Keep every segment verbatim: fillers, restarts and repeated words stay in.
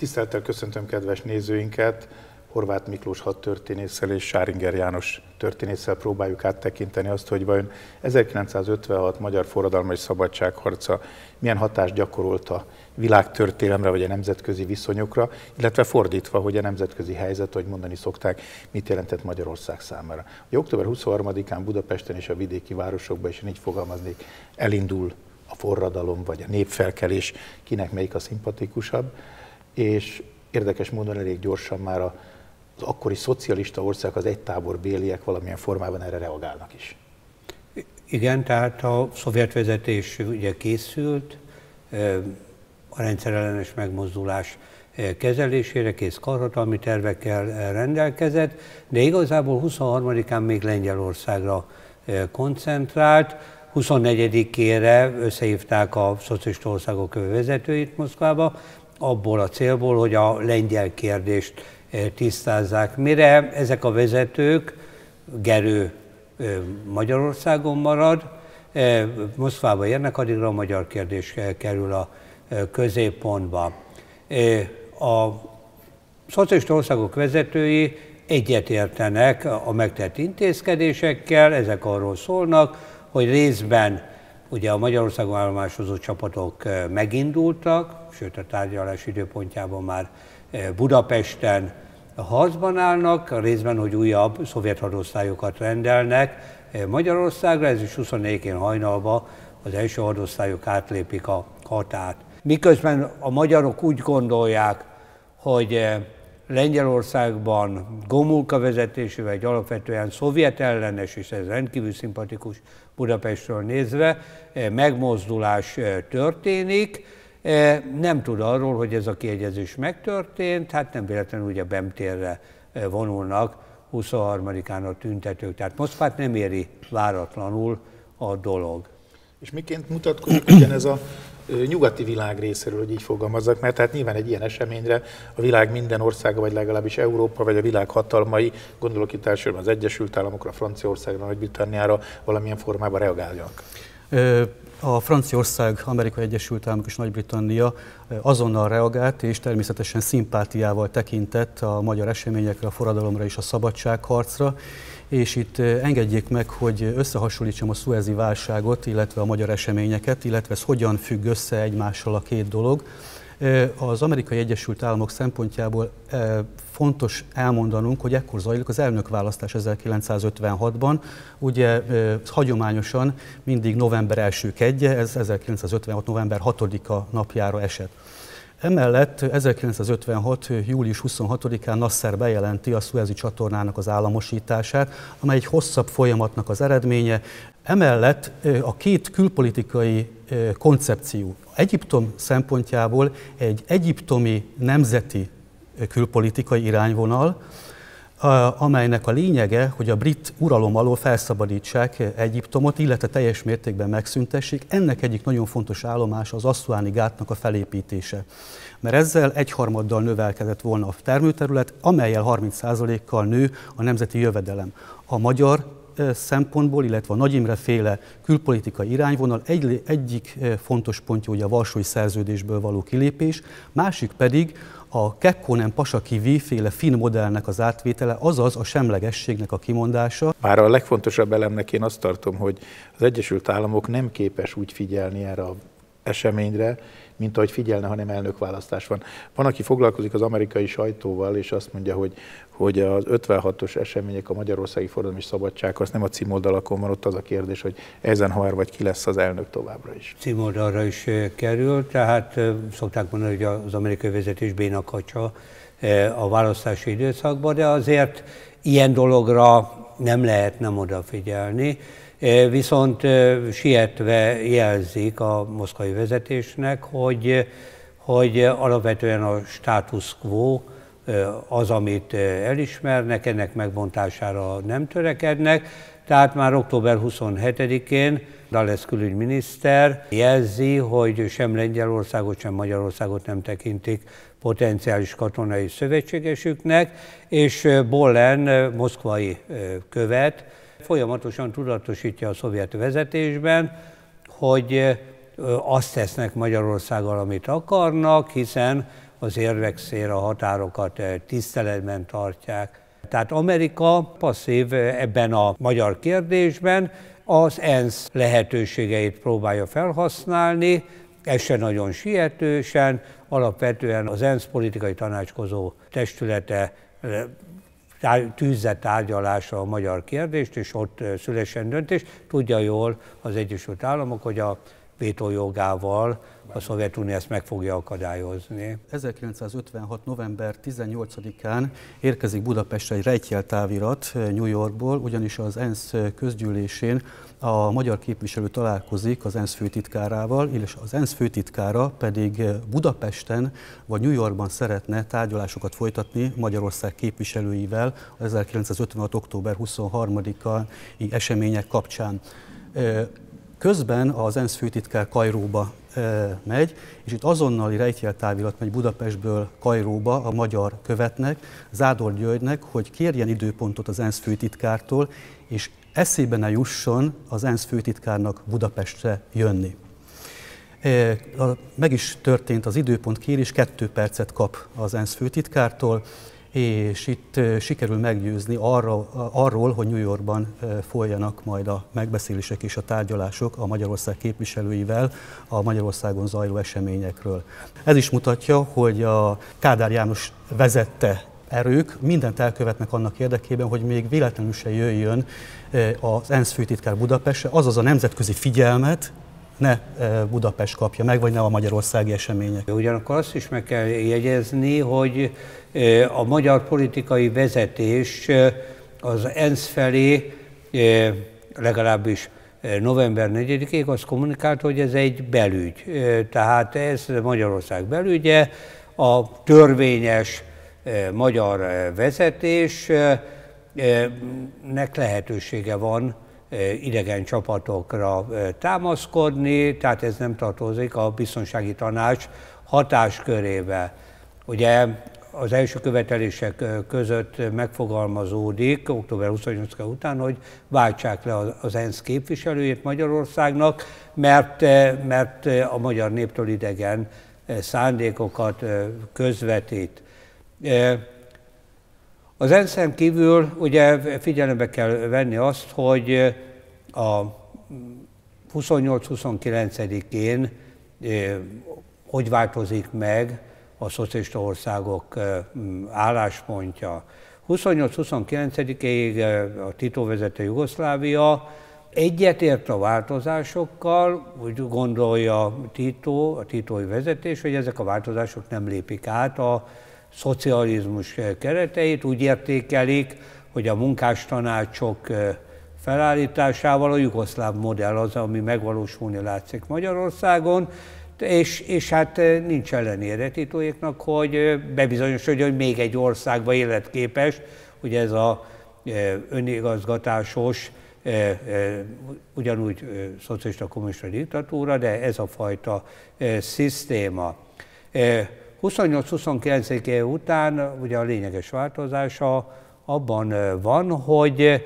Tisztelettel köszöntöm kedves nézőinket! Horváth Miklós hadtörténésszel és Sáringer János történésszel próbáljuk áttekinteni azt, hogy vajon ezerkilencszázötvenhat magyar forradalmi és szabadságharca milyen hatást gyakorolt a világtörténelemre vagy a nemzetközi viszonyokra, illetve fordítva, hogy a nemzetközi helyzet, hogy mondani szokták, mit jelentett Magyarország számára. Ugye október huszonharmadikán Budapesten és a vidéki városokban, és én így fogalmaznék, elindul a forradalom vagy a népfelkelés, kinek melyik a szimpatikusabb, és érdekes módon elég gyorsan már az akkori szocialista ország, az egytábor béliek valamilyen formában erre reagálnak is. Igen, tehát a szovjet vezetés ugye készült, a rendszerellenes megmozdulás kezelésére kész karhatalmi tervekkel rendelkezett, de igazából huszonharmadikán még Lengyelországra koncentrált, huszonnegyedikére összehívták a szocialista országok vezetőit Moszkvába, abból a célból, hogy a lengyel kérdést tisztázzák. Mire ezek a vezetők, Gerő Magyarországon marad, Moszkvába érnek, addigra a magyar kérdés kerül a középpontba. A szocialista országok vezetői egyetértenek a megtett intézkedésekkel, ezek arról szólnak, hogy részben ugye a Magyarországon állomásozó csapatok megindultak, sőt a tárgyalás időpontjában már Budapesten harcban állnak, részben, hogy újabb szovjet hadosztályokat rendelnek Magyarországra, ez is huszonnegyedikén hajnalban az első hadosztályok átlépik a határt. Miközben a magyarok úgy gondolják, hogy Lengyelországban Gomulka vezetésével egy alapvetően szovjet ellenes, és ez rendkívül szimpatikus Budapestről nézve, megmozdulás történik. Nem tud arról, hogy ez a kiegyezés megtörtént, hát nem véletlenül ugye Bem-térre vonulnak huszonharmadikán a tüntetők, tehát Moszkvát nem éri váratlanul a dolog. És miként mutatkozik ugyanez a nyugati világ részéről, hogy így fogalmazzak, mert hát nyilván egy ilyen eseményre a világ minden országa, vagy legalábbis Európa, vagy a világ hatalmai, gondolok itt elsősorban az Egyesült Államokra, Franciaországra, Nagy-Britanniára valamilyen formában reagáljanak. A Franciaország, Amerikai Egyesült Államok és Nagy-Britannia azonnal reagált, és természetesen szimpátiával tekintett a magyar eseményekre, a forradalomra és a szabadságharcra. És itt engedjék meg, hogy összehasonlítsam a szuezi válságot, illetve a magyar eseményeket, illetve ez hogyan függ össze egymással a két dolog. Az Amerikai Egyesült Államok szempontjából fontos elmondanunk, hogy ekkor zajlik az elnökválasztás ezerkilencszázötvenhatban. Ugye hagyományosan mindig november első kedje, ez ezerkilencszázötvenhat november hatodika napjára esett. Emellett ezerkilencszázötvenhat július huszonhatodikán Nasser bejelenti a szuezi csatornának az államosítását, amely egy hosszabb folyamatnak az eredménye. Emellett a két külpolitikai koncepció Egyiptom szempontjából egy egyiptomi nemzeti külpolitikai irányvonal, amelynek a lényege, hogy a brit uralom alól felszabadítsák Egyiptomot, illetve teljes mértékben megszüntessék. Ennek egyik nagyon fontos állomása az Asszuáni gátnak a felépítése. Mert ezzel egyharmaddal növelkedett volna a termőterület, amellyel harminc százalékkal nő a nemzeti jövedelem. A magyar szempontból, illetve a Nagy Imre féle külpolitikai irányvonal egy, egyik fontos pontja ugye a Varsói Szerződésből való kilépés, másik pedig a Kekkonen-Pasakivi féle finn modellnek az átvétele, azaz a semlegességnek a kimondása. Bár a legfontosabb elemnek én azt tartom, hogy az Egyesült Államok nem képes úgy figyelni erre az eseményre, mint ahogy figyelne, hanem elnökválasztás van. Van, aki foglalkozik az amerikai sajtóval, és azt mondja, hogy, hogy az ötvenhatos események, a magyarországi forradalom és szabadság, az nem a címoldalakon van, ott az a kérdés, hogy Eisenhower vagy ki lesz az elnök továbbra is. Címoldalra is kerül, tehát szokták mondani, hogy az amerikai vezetés bénakacsa a választási időszakban, de azért ilyen dologra nem lehet nem odafigyelni. Viszont sietve jelzik a moszkvai vezetésnek, hogy, hogy alapvetően a status quo az, amit elismernek, ennek megbontására nem törekednek. Tehát már október huszonhetedikén Dales külügyminiszter jelzi, hogy sem Lengyelországot, sem Magyarországot nem tekintik potenciális katonai szövetségesüknek, és Bollen, moszkvai követ, folyamatosan tudatosítja a szovjet vezetésben, hogy azt tesznek Magyarországgal, amit akarnak, hiszen az érvek szélre, a határokat tiszteletben tartják. Tehát Amerika passzív ebben a magyar kérdésben, az ENSZ lehetőségeit próbálja felhasználni, ez se nagyon sietősen, alapvetően az ENSZ politikai tanácskozó testülete tűzze tárgyalásra a magyar kérdést, és ott szülessen döntés. Tudja jól az Egyesült Államok, hogy a vétójogával a Szovjetunió ezt meg fogja akadályozni. ezerkilencszázötvenhat. november tizennyolcadikán érkezik Budapestre egy rejtjeltávirat New Yorkból, ugyanis az ENSZ közgyűlésén a magyar képviselő találkozik az ENSZ főtitkárával, és az ENSZ főtitkára pedig Budapesten vagy New Yorkban szeretne tárgyalásokat folytatni Magyarország képviselőivel az ezerkilencszázötvenhat. október huszonharmadikai események kapcsán. Közben az ENSZ főtitkár Kairóba megy, és itt azonnali rejtjeltávirat megy Budapestből Kairóba a magyar követnek, Zádor Györgynek, hogy kérjen időpontot az ENSZ főtitkártól, és eszébe ne jusson az ENSZ főtitkárnak Budapestre jönni. Meg is történt az időpont kérés, kettő percet kap az ENSZ főtitkártól, és itt sikerül meggyőzni arra, arról, hogy New Yorkban folyjanak majd a megbeszélések és a tárgyalások a Magyarország képviselőivel a Magyarországon zajló eseményekről. Ez is mutatja, hogy a Kádár János vezette erők mindent elkövetnek annak érdekében, hogy még véletlenül se jöjjön az ENSZ főtitkár Budapestre, azaz a nemzetközi figyelmet ne Budapest kapja meg, vagy ne a magyarországi események. Ugyanakkor azt is meg kell jegyezni, hogy a magyar politikai vezetés az ENSZ felé legalábbis november negyedikéig azt kommunikált, hogy ez egy belügy. Tehát ez Magyarország belügye, a törvényes magyar vezetésnek lehetősége van idegen csapatokra támaszkodni, tehát ez nem tartozik a biztonsági tanács hatáskörébe. Ugye az első követelések között megfogalmazódik október huszonnyolcadika után, hogy váltsák le az ENSZ képviselőjét Magyarországnak, mert, mert a magyar néptől idegen szándékokat közvetít. Az ENSZ-en kívül ugye figyelembe kell venni azt, hogy a huszonnyolc-huszonkilencedikén hogy változik meg a szocialista országok álláspontja. huszonnyolc-huszonkilencedikéig a Tito vezette Jugoszlávia egyetért a változásokkal, úgy gondolja Tito, a titói vezetés, hogy ezek a változások nem lépik át a szocializmus kereteit, úgy értékelik, hogy a munkástanácsok felállításával a jugoszláv modell az, ami megvalósulni látszik Magyarországon, és, és hát nincs ellenére Titóéknak, hogy bebizonyosodjon, hogy még egy országban életképes, hogy ez a önigazgatásos, ugyanúgy szocialista kommunista diktatúra, de ez a fajta szisztéma. huszonnyolc-huszonkilenc után ugye a lényeges változása abban van, hogy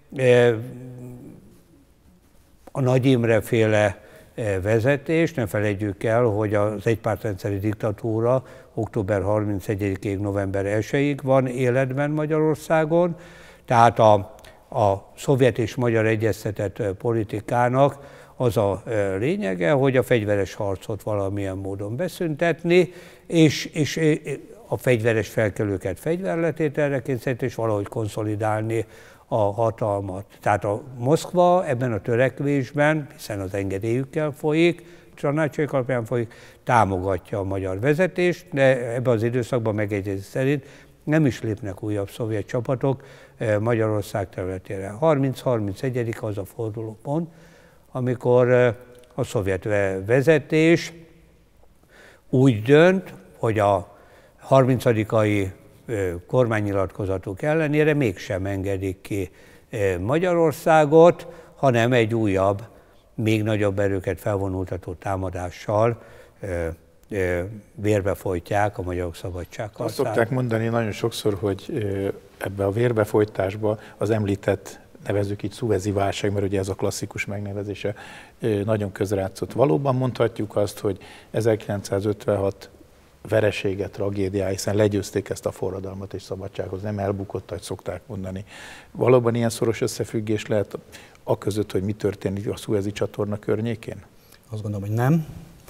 a Nagy Imre féle vezetés, ne felejtjük el, hogy az egypártrendszeri diktatúra október harmincegyedikéig, november elsejéig van életben Magyarországon, tehát a, a szovjet és magyar egyeztetett politikának az a lényege, hogy a fegyveres harcot valamilyen módon beszüntetni, és, és a fegyveres felkelőket fegyverletételre kényszeríteni, és valahogy konszolidálni a hatalmat. Tehát a Moszkva ebben a törekvésben, hiszen az engedélyükkel folyik, tanácsaik alapján folyik, támogatja a magyar vezetést, de ebben az időszakban megegyezés szerint nem is lépnek újabb szovjet csapatok Magyarország területére. harminc-harmincegy az a fordulópont, amikor a szovjet vezetés úgy dönt, hogy a harmincadikai kormánynyilatkozatok ellenére mégsem engedik ki Magyarországot, hanem egy újabb, még nagyobb erőket felvonultató támadással vérbefolytják a magyarok szabadságharcát. Azt szokták mondani nagyon sokszor, hogy ebbe a vérbefolytásba az említett, nevezzük így szuvezi válság, mert ugye ez a klasszikus megnevezése, nagyon közrejátszott. Valóban mondhatjuk azt, hogy ezerkilencszázötvenhat veresége, tragédiája, hiszen legyőzték ezt a forradalmat és szabadsághoz, nem elbukott, ahogy szokták mondani. Valóban ilyen szoros összefüggés lehet a között, hogy mi történik a Szuezi csatorna környékén? Azt gondolom, hogy nem.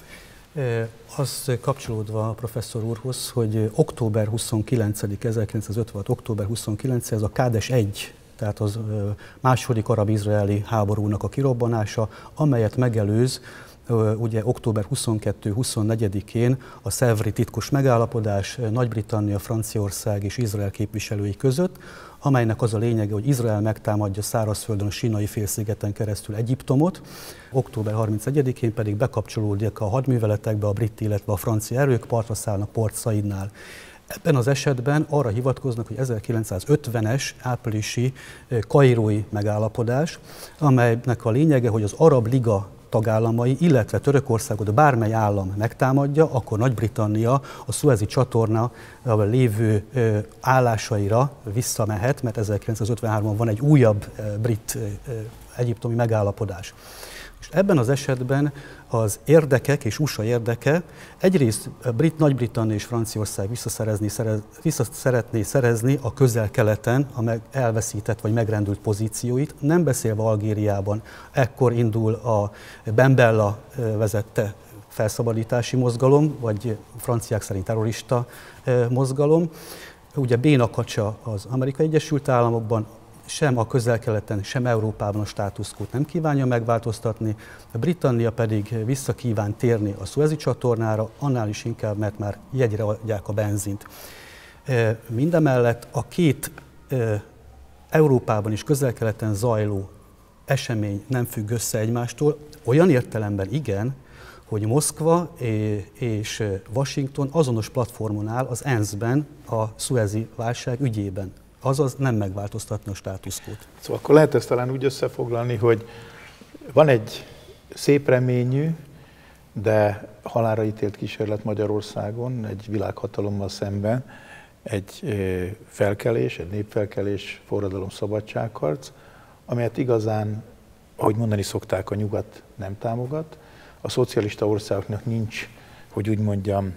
Az kapcsolódva a professzor úrhoz, hogy október huszonkilencedike, ezerkilencszázötvenhat. október huszonkilencedike, ez a Kádes egy, tehát az második arab-izraeli háborúnak a kirobbanása, amelyet megelőz ugye október huszonkettedike huszonnegyedikén a Szevri titkos megállapodás Nagy-Britannia, Franciaország és Izrael képviselői között, amelynek az a lényege, hogy Izrael megtámadja szárazföldön a Sínai félszigeten keresztül Egyiptomot, október harmincegyedikén pedig bekapcsolódik a hadműveletekbe a brit, illetve a francia erők, partra szállnak Port Saidnál. Ebben az esetben arra hivatkoznak, hogy ezerkilencszázötvenes áprilisi kairói megállapodás, amelynek a lényege, hogy az Arab Liga tagállamai, illetve Törökországot bármely állam megtámadja, akkor Nagy-Britannia a Szuezi csatorna lévő állásaira visszamehet, mert ezerkilencszázötvenháromban van egy újabb brit-egyiptomi megállapodás. És ebben az esetben az érdekek és u es á érdeke egyrészt Brit, Nagy-Britannia és Franciaország visszaszerezni, szerez, vissza szeretné szerezni a közel-keleten a meg elveszített vagy megrendült pozícióit, nem beszélve Algériában. Ekkor indul a Ben Bella vezette felszabadítási mozgalom, vagy franciák szerint terrorista mozgalom. Ugye bénakacsa az Amerikai Egyesült Államokban, sem a közel-keleten, sem Európában a státuszkót nem kívánja megváltoztatni, a Britannia pedig vissza kíván térni a Szuezi csatornára, annál is inkább, mert már jegyre adják a benzint. Mindemellett a két Európában és közel-keleten zajló esemény nem függ össze egymástól, olyan értelemben igen, hogy Moszkva és Washington azonos platformon áll az é en es-ben a szuezi válság ügyében. Azaz nem megváltoztatni a státuszkót. Szóval akkor lehet ezt talán úgy összefoglalni, hogy van egy szép reményű, de halálra ítélt kísérlet Magyarországon, egy világhatalommal szemben, egy felkelés, egy népfelkelés, forradalom, szabadságharc, amelyet igazán, ahogy mondani szokták, a nyugat nem támogat. A szocialista országoknak nincs, hogy úgy mondjam,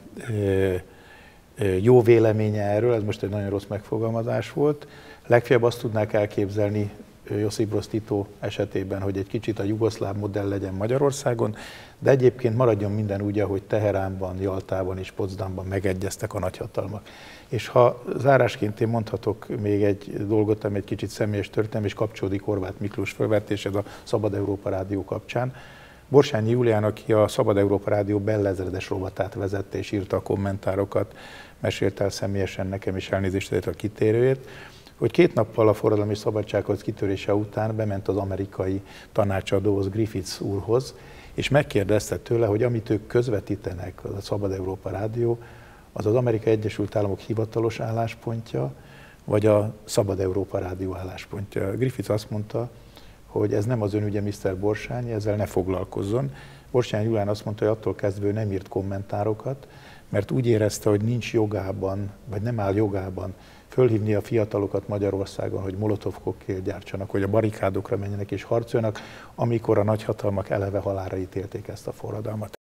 jó véleménye erről, ez most egy nagyon rossz megfogalmazás volt. Legfeljebb azt tudnák elképzelni Josip Broz Tito esetében, hogy egy kicsit a jugoszláv modell legyen Magyarországon, de egyébként maradjon minden úgy, ahogy Teheránban, Jaltában és Potsdamban megegyeztek a nagyhatalmak. És ha zárásként én mondhatok még egy dolgot, ami egy kicsit személyes történet, és kapcsolódik Horváth Miklós felvetéshez a Szabad Európa Rádió kapcsán. Borsányi Júlián, aki a Szabad Európa Rádió bellezredes rovatát vezette és írta a kommentárokat, mesélte el személyesen nekem is, elnézést a kitérőjét, hogy két nappal a forradalmi és szabadságharc kitörése után bement az amerikai tanácsadóhoz, Griffiths úrhoz, és megkérdezte tőle, hogy amit ők közvetítenek, az a Szabad Európa Rádió, az az Amerikai Egyesült Államok hivatalos álláspontja, vagy a Szabad Európa Rádió álláspontja. Griffiths azt mondta, hogy ez nem az ön ügye, miszter Borsányi, ezzel ne foglalkozzon. Borsányi Júlián azt mondta, hogy attól kezdve ő nem írt kommentárokat, mert úgy érezte, hogy nincs jogában, vagy nem áll jogában fölhívni a fiatalokat Magyarországon, hogy molotov koktélt gyártsanak, hogy a barikádokra menjenek és harcoljanak, amikor a nagyhatalmak eleve halálra ítélték ezt a forradalmat.